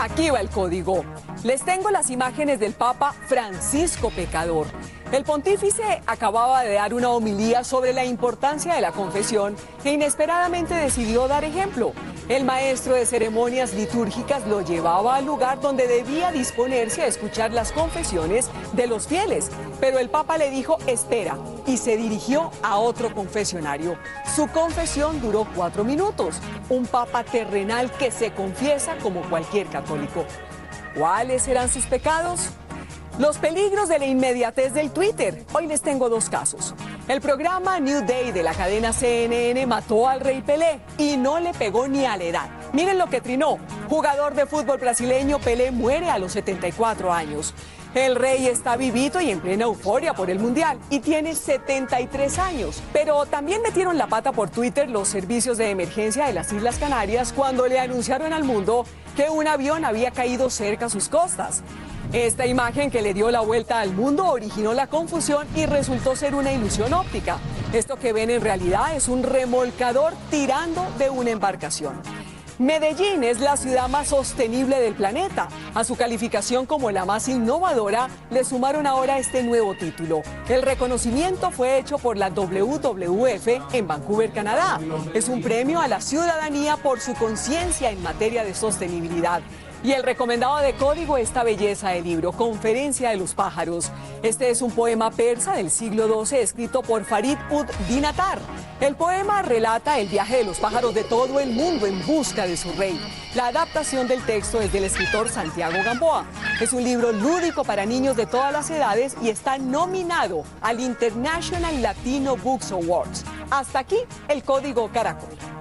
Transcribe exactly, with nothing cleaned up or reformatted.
Aquí va el código. Les tengo las imágenes del Papa Francisco Pecador. El pontífice acababa de dar una homilía sobre la importancia de la confesión e inesperadamente decidió dar ejemplo. El maestro de ceremonias litúrgicas lo llevaba al lugar donde debía disponerse a escuchar las confesiones de los fieles, pero el Papa le dijo espera y se dirigió a otro confesionario. Su confesión duró cuatro minutos. Un Papa terrenal que se confiesa como cualquier católico. ¿Cuáles serán sus pecados? Los peligros de la inmediatez del Twitter. Hoy les tengo dos casos. El programa New Day de la cadena C N N mató al rey Pelé y no le pegó ni a la edad. Miren lo que trinó. Jugador de fútbol brasileño, Pelé muere a los setenta y cuatro años. El rey está vivito y en plena euforia por el Mundial y tiene setenta y tres años. Pero también metieron la pata por Twitter los servicios de emergencia de las Islas Canarias cuando le anunciaron al mundo que un avión había caído cerca a sus costas. Esta imagen que le dio la vuelta al mundo originó la confusión y resultó ser una ilusión óptica. Esto que ven en realidad es un remolcador tirando de una embarcación. Medellín es la ciudad más sostenible del planeta. A su calificación como la más innovadora le sumaron ahora este nuevo título. El reconocimiento fue hecho por la W W F en Vancouver, Canadá. Es un premio a la ciudadanía por su conciencia en materia de sostenibilidad. Y el recomendado de código, esta belleza de libro, Conferencia de los pájaros. Este es un poema persa del siglo doce escrito por Farid ud Dinatar. El poema relata el viaje de los pájaros de todo el mundo en busca de su rey. La adaptación del texto es del escritor Santiago Gamboa. Es un libro lúdico para niños de todas las edades y está nominado al International Latino Books Awards. Hasta aquí el Código Caracol.